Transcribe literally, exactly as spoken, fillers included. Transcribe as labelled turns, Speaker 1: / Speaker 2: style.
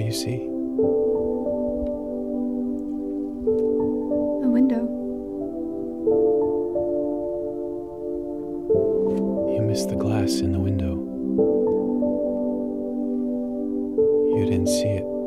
Speaker 1: you see?
Speaker 2: A window.
Speaker 1: You missed the glass in the window. You didn't see it.